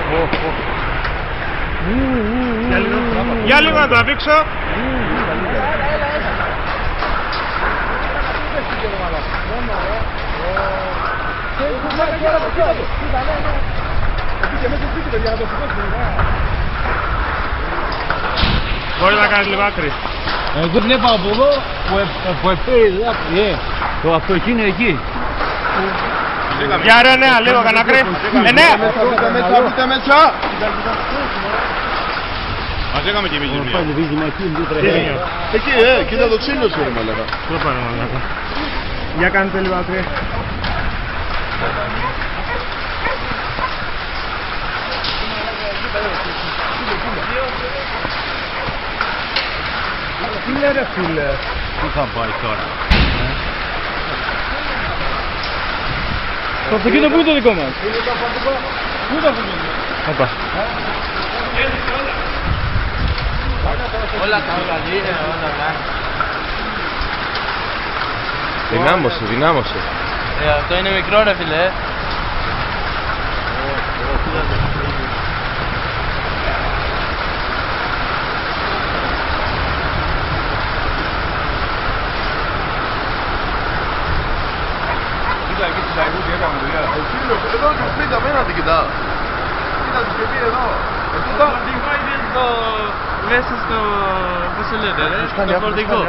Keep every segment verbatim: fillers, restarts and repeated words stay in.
Για λίγο να το αφήξω. Μπορεί να κάνεις λίγο άκρη. Εγώ βλέπω από εδώ που έφερε το αυτοκίνητο εκεί. Για ρε νέα, λίγο κανένα άκρη. Ε, νέα! Μπείτε μέσα, μπείτε μέσα! Μας έκαμε και εμείς ζημιά. Εκεί, ε, κοίτα το ξύλο σου, ρε μαλάκα. Πού πάνε μαλάκα. Για κάνετε λίγο άκρη. Τι λέει ρε φίλε. Πού θα πάει τώρα. Το αυτοκίνητο πού είναι το δικό μας. Πού είναι το αυτοκίνητο. Οπα. Όλα τα όλα είναι, όλα τα. Δυνάμωσε, δυνάμωσε. Ε, αυτό είναι μικρό ρε φίλε. Κοίτα εκεί στην Ταϊβού τι έκαμε δουλειά. Ο φίλος, εδώ του πίτα απέναντι κοιτά. Κοίτα τους και πει εδώ. Το φορτηγό είναι το... μέσα στο... πώς σε λέτε ρε, στο φορτηγό.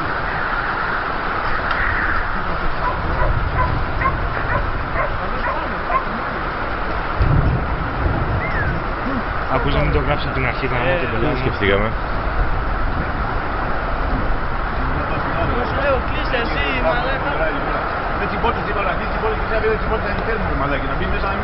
Ακούς να μην το γράψω από την αρχή, κανένα την πελάτη. Σκεφτήκαμε. Σου λέω κλείστε εσύ, μαλάκα. Με την πόρτα, την πόρτα, την πόρτα, την πόρτα, την πόρτα, την πόρτα, την πόρτα, την πόρτα,